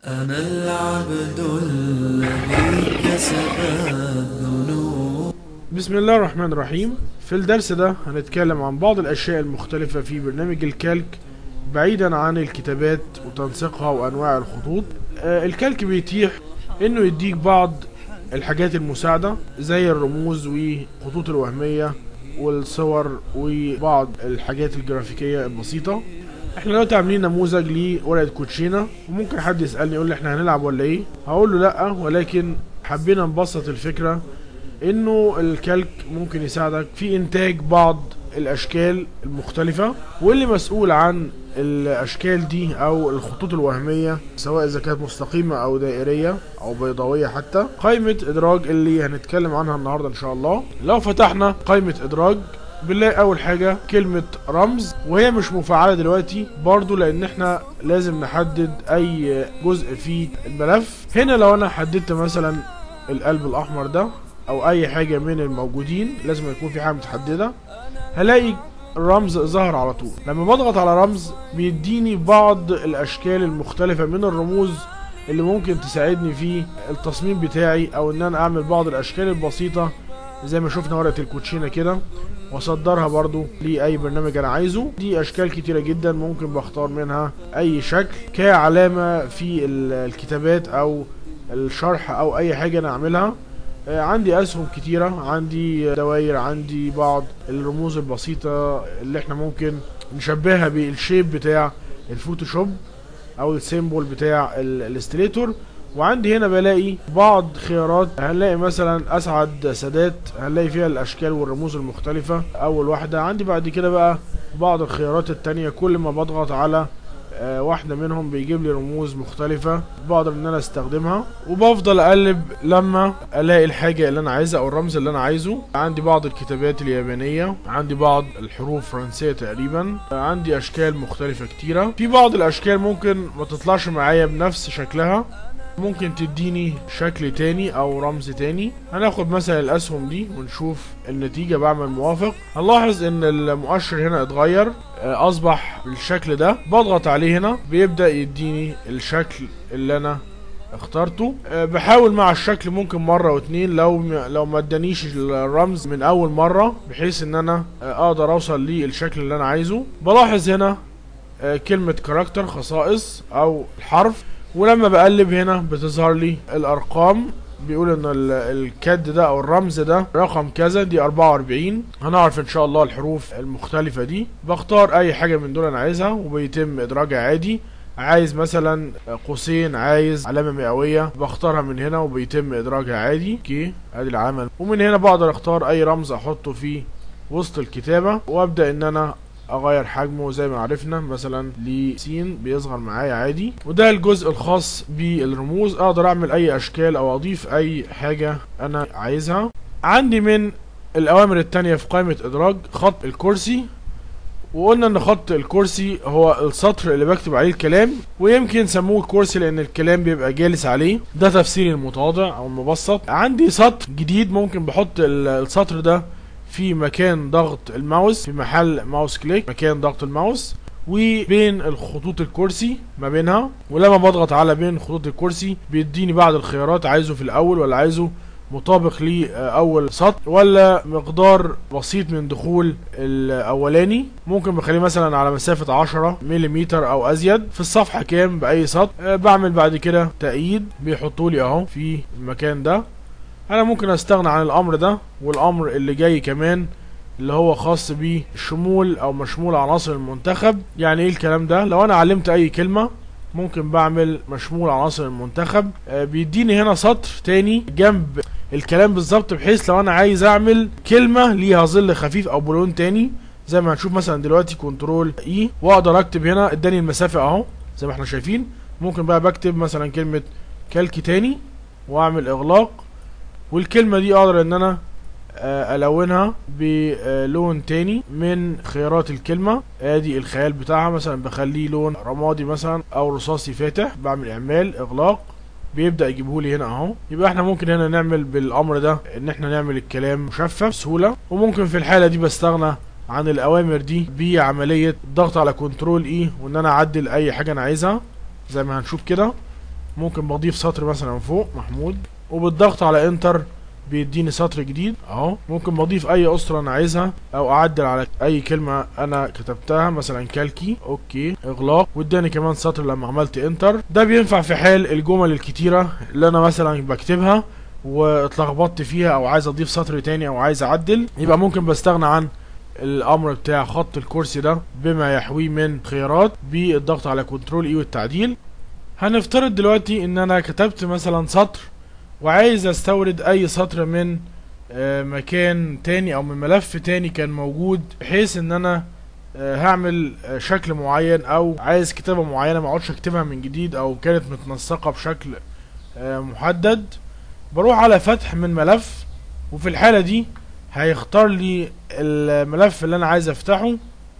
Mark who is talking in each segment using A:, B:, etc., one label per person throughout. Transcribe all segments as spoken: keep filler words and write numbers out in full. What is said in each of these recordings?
A: أنا العبد الذي كسب الذنوب.
B: بسم الله الرحمن الرحيم. في الدرس ده هنتكلم عن بعض الأشياء المختلفة في برنامج الكالك بعيدا عن الكتابات وتنسيقها وأنواع الخطوط. آه الكالك بيتيح إنه يديك بعض الحاجات المساعدة زي الرموز والخطوط الوهمية والصور وبعض الحاجات الجرافيكية البسيطة. احنا دلوقتي عاملين نموذج لورقة كوتشينة، وممكن حد يسألني يقول لي احنا هنلعب ولا ايه؟ هقول له لا، ولكن حبينا نبسط الفكرة انه الكالك ممكن يساعدك في انتاج بعض الاشكال المختلفة، واللي مسؤول عن الاشكال دي او الخطوط الوهمية سواء اذا كانت مستقيمة او دائرية او بيضاوية حتى قائمة ادراج اللي هنتكلم عنها النهاردة ان شاء الله. لو فتحنا قائمة ادراج بنلاقي اول حاجة كلمة رمز، وهي مش مفعلة دلوقتي برضو لان احنا لازم نحدد اي جزء في الملف. هنا لو انا حددت مثلا القلب الاحمر ده او اي حاجة من الموجودين لازم يكون في حاجة متحددة، هلاقي الرمز ظهر على طول. لما بضغط على رمز بيديني بعض الاشكال المختلفة من الرموز اللي ممكن تساعدني في التصميم بتاعي او ان انا اعمل بعض الاشكال البسيطة زي ما شفنا ورقة الكوتشينة كده، واصدرها برضو لاي برنامج انا عايزه. دي اشكال كتيرة جدا ممكن بختار منها اي شكل كعلامة في الكتابات او الشرح او اي حاجة انا اعملها. عندي اسهم كتيرة، عندي دواير، عندي بعض الرموز البسيطة اللي احنا ممكن نشبهها بالشيب بتاع الفوتوشوب او السيمبول بتاع الاستريتور. وعندي هنا بلاقي بعض خيارات، هنلاقي مثلا اسعد سادات هنلاقي فيها الاشكال والرموز المختلفة اول واحدة. عندي بعد كده بقى بعض الخيارات التانية، كل ما بضغط على آه واحدة منهم بيجيب لي رموز مختلفة بقدر ان انا استخدمها، وبفضل اقلب لما الاقي الحاجة اللي انا عايزها او الرمز اللي انا عايزه. عندي بعض الكتابات اليابانية، عندي بعض الحروف الفرنسية تقريبا، عندي اشكال مختلفة كتيرة. في بعض الاشكال ممكن ما تطلعش معايا بنفس شكلها، ممكن تديني شكل تاني او رمز تاني. هناخد مثلا الاسهم دي ونشوف النتيجة بعمل موافق. هنلاحظ ان المؤشر هنا اتغير، اصبح بالشكل ده. بضغط عليه هنا بيبدأ يديني الشكل اللي انا اخترته. بحاول مع الشكل ممكن مرة واتنين لو لو ما ادانيش الرمز من اول مرة، بحيث ان انا اقدر اوصل للشكل اللي انا عايزه. بلاحظ هنا كلمة كاركتر خصائص او الحرف، ولما بقلب هنا بتظهر لي الارقام، بيقول ان الكاد ده او الرمز ده رقم كذا، دي اربعة واربعين. هنعرف ان شاء الله الحروف المختلفة دي. بختار اي حاجة من دول انا عايزها وبيتم ادراجها عادي. عايز مثلا قوسين، عايز علامة مئوية، بختارها من هنا وبيتم ادراجها عادي. اوكي، ادي العلامة. ومن هنا بقدر اختار اي رمز احطه في وسط الكتابة، وابدأ ان انا اغير حجمه زي ما عرفنا، مثلا لسين بيظهر معايا عادي. وده الجزء الخاص بالرموز. اقدر اعمل اي اشكال او اضيف اي حاجة انا عايزها. عندي من الاوامر التانية في قائمة ادراج خط الكرسي، وقلنا ان خط الكرسي هو السطر اللي بكتب عليه الكلام، ويمكن سموه الكرسي لان الكلام بيبقى جالس عليه. ده تفسيري المتواضع او المبسط. عندي سطر جديد ممكن بحط السطر ده في مكان ضغط الماوس، في محل ماوس كليك مكان ضغط الماوس، وبين الخطوط الكرسي ما بينها. ولما بضغط على بين خطوط الكرسي بيديني بعض الخيارات، عايزه في الاول ولا عايزه مطابق لأول سطر ولا مقدار بسيط من دخول الأولاني. ممكن بخليه مثلا على مسافة عشرة مليمتر أو أزيد في الصفحة كام بأي سطر. أه بعمل بعد كده تأييد، بيحطولي أهو في المكان ده. أنا ممكن أستغنى عن الأمر ده، والأمر اللي جاي كمان اللي هو خاص بشمول أو مشمول عناصر المنتخب. يعني إيه الكلام ده؟ لو أنا علمت أي كلمة ممكن بعمل مشمول عناصر المنتخب. أه بيديني هنا سطر تاني جنب الكلام بالظبط، بحيث لو انا عايز اعمل كلمة ليها ظل خفيف او بلون تاني زي ما هنشوف مثلا دلوقتي كنترول اي، واقدر اكتب هنا اداني المسافة اهو زي ما احنا شايفين. ممكن بقى بكتب مثلا كلمة كالك تاني واعمل اغلاق، والكلمة دي اقدر ان انا الونها بلون تاني من خيارات الكلمة. ادي الخيال بتاعها، مثلا بخليه لون رمادي مثلا او رصاصي فاتح، بعمل اعمال اغلاق بيبدأ يجيبهولي هنا اهو. يبقى احنا ممكن هنا نعمل بالامر ده ان احنا نعمل الكلام مشفف بسهولة. وممكن في الحالة دي بستغنى عن الاوامر دي بعملية ضغط على كنترول اي، وان انا اعدل اي حاجة انا عايزها زي ما هنشوف كده. ممكن بضيف سطر مثلا من فوق محمود، وبالضغط على انتر بيديني سطر جديد اهو. ممكن بضيف اي اسطر انا عايزها او اعدل على اي كلمه انا كتبتها، مثلا كالكي اوكي اغلاق، واداني كمان سطر لما عملت انتر. ده بينفع في حال الجمل الكتيره اللي انا مثلا بكتبها واتلخبطت فيها او عايز اضيف سطر تاني او عايز اعدل، يبقى ممكن بستغنى عن الامر بتاع خط الكرسي ده بما يحويه من خيارات بالضغط على كنترول اي والتعديل. هنفترض دلوقتي ان انا كتبت مثلا سطر وعايز استورد اي سطر من مكان تاني او من ملف تاني كان موجود، بحيث ان انا هعمل شكل معين او عايز كتابة معينة ما اقعدش اكتبها من جديد او كانت متنسقة بشكل محدد. بروح على فتح من ملف، وفي الحالة دي هيختار لي الملف اللي انا عايز افتحه،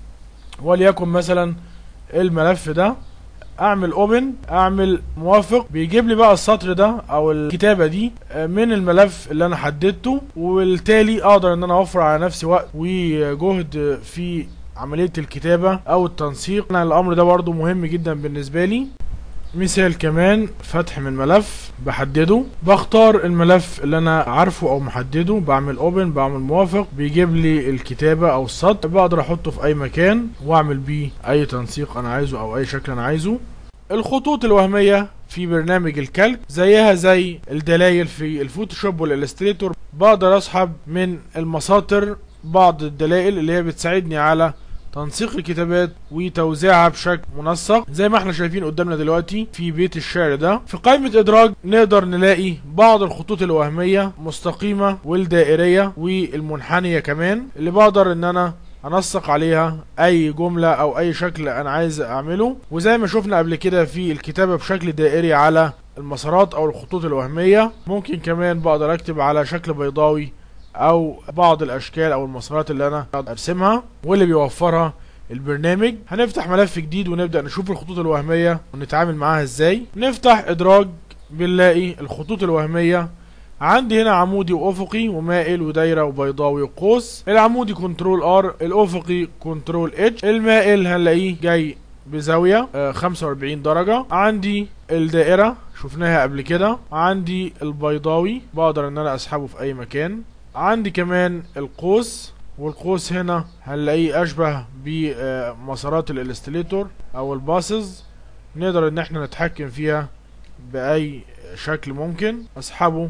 B: وليكن مثلا الملف ده. اعمل اوبن، اعمل موافق، بيجيب لي بقى السطر ده او الكتابة دي من الملف اللي انا حددته، وبالتالي اقدر ان انا اوفر على نفسي وقت وجهد في عملية الكتابة او التنسيق. انا الامر ده برضو مهم جدا بالنسبة لي. مثال كمان، فتح من ملف بحدده، بختار الملف اللي انا عارفه او محدده، بعمل اوبن، بعمل موافق، بيجيب لي الكتابة او السطر، بقدر احطه في اي مكان واعمل بيه اي تنسيق انا عايزه او اي شكل انا عايزه. الخطوط الوهمية في برنامج الكالك زيها زي الدلائل في الفوتوشوب والإليستريتور، بقدر اسحب من المساطر بعض الدلائل اللي هي بتساعدني على تنسيق الكتابات وتوزيعها بشكل منسق زي ما احنا شايفين قدامنا دلوقتي في بيت الشعر ده. في قائمة ادراج نقدر نلاقي بعض الخطوط الوهمية مستقيمة والدائرية والمنحنية كمان، اللي بقدر ان انا انسق عليها اي جملة او اي شكل انا عايز اعمله. وزي ما شفنا قبل كده في الكتابة بشكل دائري على المسارات او الخطوط الوهمية، ممكن كمان بقدر اكتب على شكل بيضاوي او بعض الاشكال او المسارات اللي انا ارسمها واللي بيوفرها البرنامج. هنفتح ملف جديد ونبدأ نشوف الخطوط الوهمية ونتعامل معاها ازاي. نفتح ادراج، بنلاقي الخطوط الوهمية عندي هنا عمودي وافقي ومائل ودايرة وبيضاوي وقوس. العمودي كنترول ار، الافقي كنترول اتش، المائل هنلاقيه جاي بزاوية آه خمسة واربعين درجة. عندي الدائرة شفناها قبل كده. عندي البيضاوي بقدر ان انا اسحبه في اي مكان. عندي كمان القوس، والقوس هنا هنلاقيه اشبه بمسارات الالستليتور او الباسز، نقدر ان احنا نتحكم فيها باي شكل، ممكن اسحبه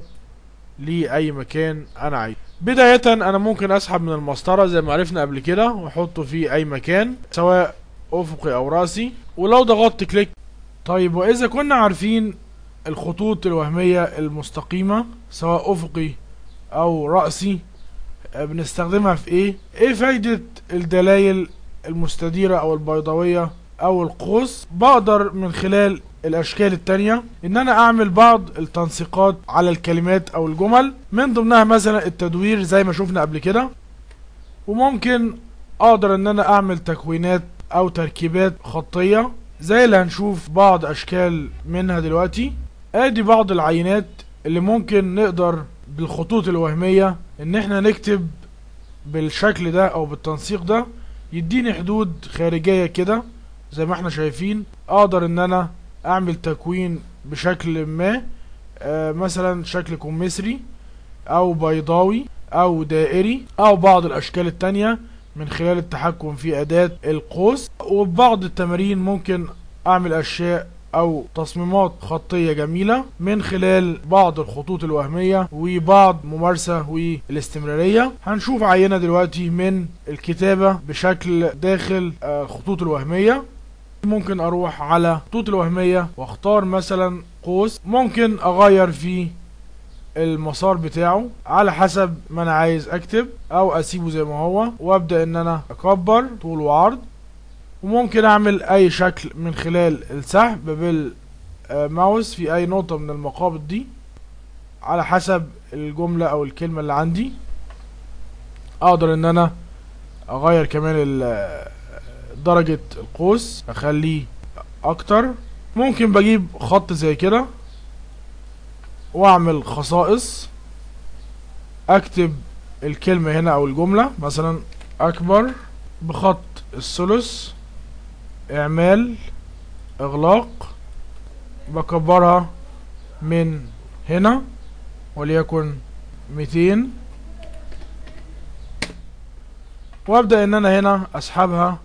B: لاي مكان انا عايزه. بداية انا ممكن اسحب من المسطرة زي ما عرفنا قبل كده واحطه في اي مكان سواء افقي او راسي، ولو ضغطت كليك. طيب واذا كنا عارفين الخطوط الوهمية المستقيمة سواء افقي او رأسي بنستخدمها في ايه؟ ايه فايدة الدلائل المستديرة او البيضاوية او القوس؟ بقدر من خلال الاشكال التانية ان انا اعمل بعض التنسيقات على الكلمات او الجمل، من ضمنها مثلا التدوير زي ما شفنا قبل كده. وممكن اقدر ان انا اعمل تكوينات او تركيبات خطية زي اللي هنشوف بعض اشكال منها دلوقتي. ادي بعض العينات اللي ممكن نقدر بالخطوط الوهمية ان احنا نكتب بالشكل ده او بالتنسيق ده، يديني حدود خارجية كده زي ما احنا شايفين. اقدر ان انا اعمل تكوين بشكل ما، آه مثلا شكل كمثري او بيضاوي او دائري او بعض الاشكال التانية من خلال التحكم في اداة القوس. وبعض التمارين ممكن اعمل اشياء او تصميمات خطية جميلة من خلال بعض الخطوط الوهمية وبعض ممارسة والاستمرارية. هنشوف عينة دلوقتي من الكتابة بشكل داخل الخطوط الوهمية. ممكن اروح على الخطوط الوهمية واختار مثلا قوس، ممكن اغير في المسار بتاعه على حسب ما انا عايز اكتب او اسيبه زي ما هو وابدأ ان انا اكبر طول وعرض. وممكن اعمل اي شكل من خلال السحب بالماوس في اي نقطة من المقابض دي على حسب الجملة او الكلمة اللي عندي. اقدر ان انا اغير كمان درجة القوس اخليه اكتر. ممكن بجيب خط زي كده واعمل خصائص، اكتب الكلمة هنا او الجملة مثلا اكبر بخط الثلث، اعمال، اغلاق، بكبرها من هنا وليكن ميتين، وابدأ ان انا هنا اسحبها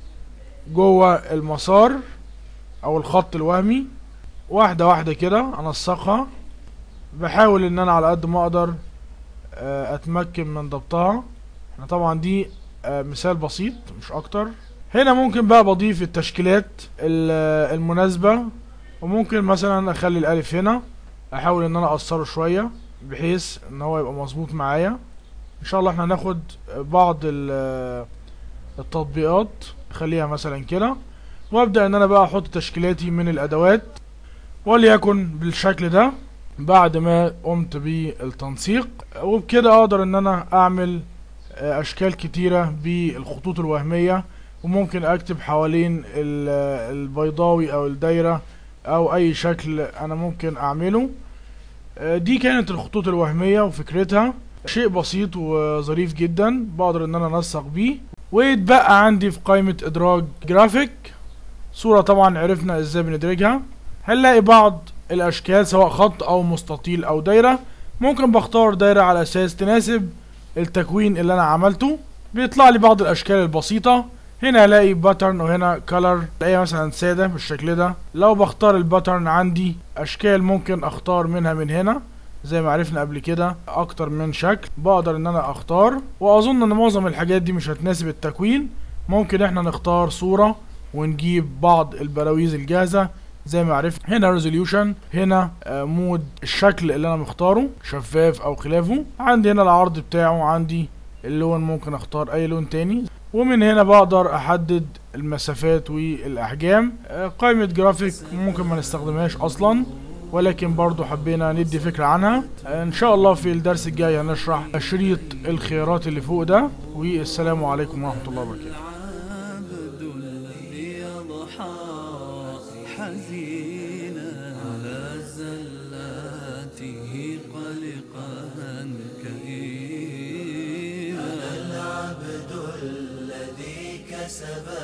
B: جوه المسار او الخط الوهمي واحدة واحدة كده، انسقها. بحاول ان انا على قد ما اقدر اتمكن من ضبطها. احنا طبعا دي مثال بسيط مش اكتر. هنا ممكن بقى بضيف التشكيلات المناسبة، وممكن مثلا اخلي الالف هنا احاول ان انا اقصره شوية بحيث ان هو يبقى مظبوط معايا. ان شاء الله احنا هناخد بعض التطبيقات اخليها مثلا كده، وابدأ ان انا بقى احط تشكيلاتي من الادوات وليكن بالشكل ده بعد ما قمت بالتنسيق. وبكده اقدر ان انا اعمل اشكال كتيرة بالخطوط الوهمية، وممكن اكتب حوالين البيضاوي او الدايرة او اي شكل انا ممكن اعمله. دي كانت الخطوط الوهمية وفكرتها شيء بسيط وظريف جدا بقدر ان انا انسق بيه. ويتبقى عندي في قائمة ادراج جرافيك صورة، طبعا عرفنا ازاي بندرجها. هنلاقي بعض الاشكال سواء خط او مستطيل او دايرة، ممكن بختار دايرة على اساس تناسب التكوين اللي انا عملته. بيطلع لي بعض الاشكال البسيطة. هنا الاقي باترن وهنا كلر، الاقيها مثلا سادة بالشكل ده. لو بختار الباترن عندي اشكال ممكن اختار منها من هنا زي ما عرفنا قبل كده اكتر من شكل بقدر ان انا اختار. واظن ان معظم الحاجات دي مش هتناسب التكوين، ممكن احنا نختار صورة ونجيب بعض البراويز الجاهزة زي ما عرفت. هنا ريزوليوشن، هنا آه مود الشكل اللي انا مختاره شفاف او خلافه. عندي هنا العرض بتاعه، عندي اللون ممكن اختار اي لون تاني. ومن هنا بقدر احدد المسافات والاحجام. آه قائمة جرافيك ممكن ما نستخدمهاش اصلا، ولكن برضو حبينا ندي فكرة عنها. آه ان شاء الله في الدرس الجاي هنشرح شريط الخيارات اللي فوق ده. والسلام عليكم ورحمة الله وبركاته.
A: حزينا على زلاته قلقا كئيبا. أنا العبد الذي كسب